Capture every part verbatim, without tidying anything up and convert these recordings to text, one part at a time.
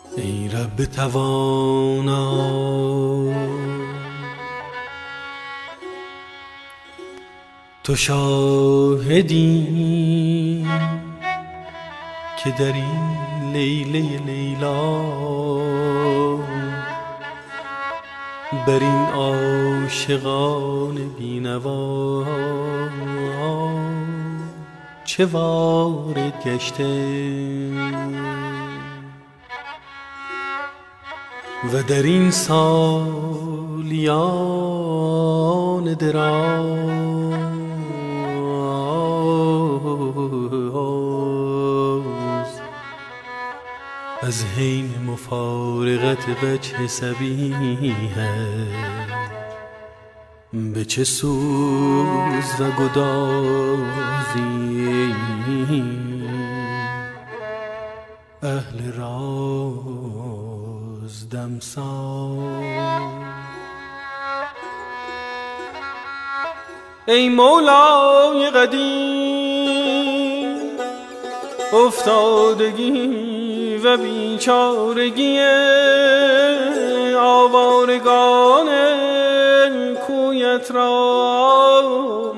ای رب توانا تو شاهدی که در این لیله لیلا بر این عاشقان بینوا چه وارد گشته و در این سالیان دراز از حین مفارقت وجه سبیه به چه سوز و گدازی اهل راز دمساز. ای مولای قدیم افتادگی و بیچارگی آوارگان کویت را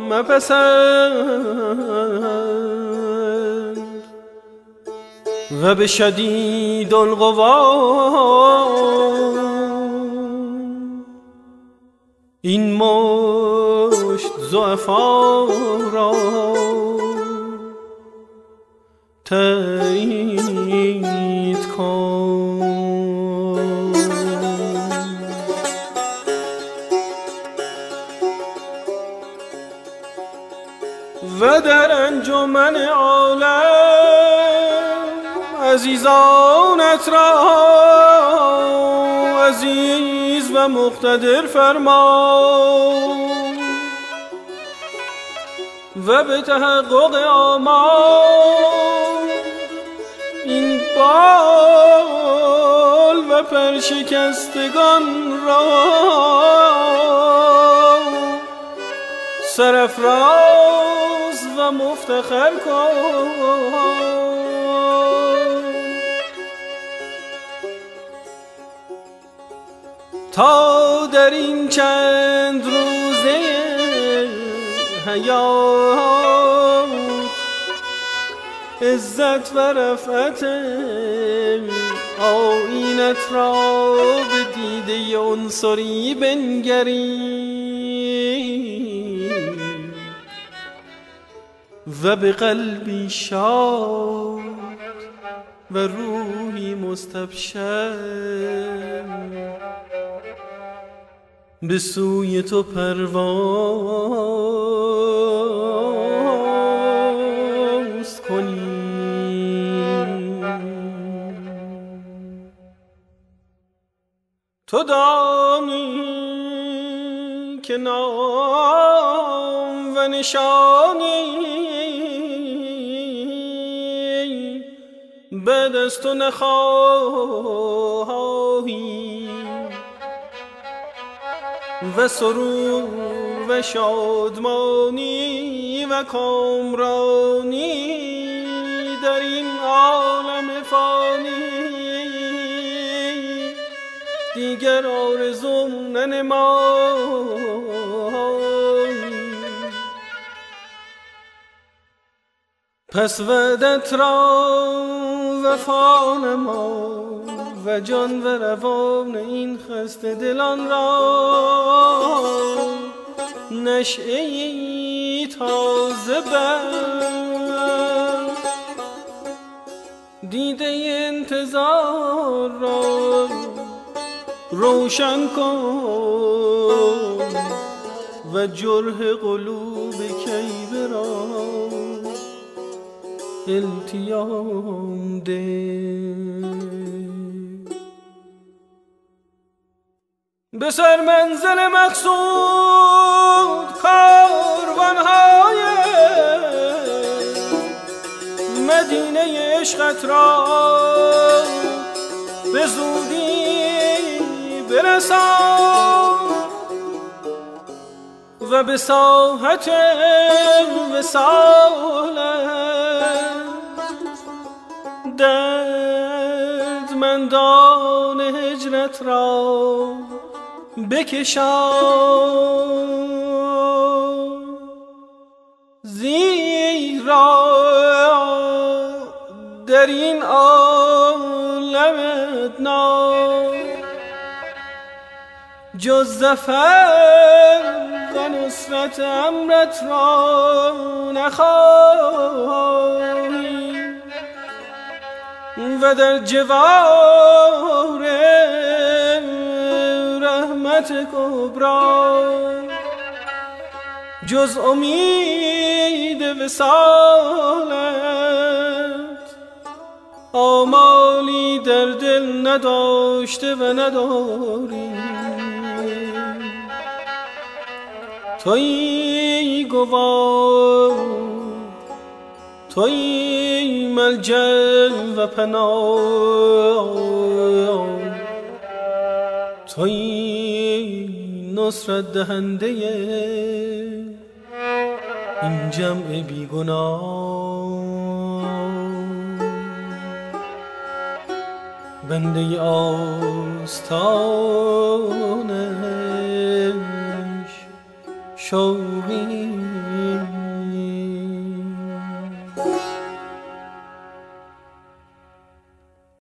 مپسند و به شدید القوا این مشت ضعفا را تأیید کن. و در انجمن عالم عزیزانت را عزیز و مقتدر فرما و به تحقق آمال این بال و پرشکستگان را سرافراز و مفتخر کن. تا در این چند روزه حیات عزت و رفعت آیینت را به دیده عنصری بنگری و به قلبی شاد و روحی مستبشر به سوی تو پرواز کنی. تو دانی که نام و نشانی بعد از تو نخواهی و سرور و شادمانی و کامرانی در این عالم فانی دیگر آرزوم ننمایی. پس وعدت را وفا نما و جان و روان این خسته دلان را نشعه‌ای تازه بر دیده انتظار را روشن کن و جرح قلوب کیبه را التیام ده. به سر منزل مقصود کاروانهای مدینه عشقت را به زودی برسان و به ساحت وصالت درد دردمندان هجرت را بکشان، زیرا در این عالم ادنا جز ظفر و نصرت امرت را نخواهی و در جوار رحمت کبرا جز امید وصالت آمالی در دل نداشته و نداری. تویی گواه، تویی ملجأ و پناه، تویی نصرت دهنده این جمع بیگناه. بنده آستانش شوقی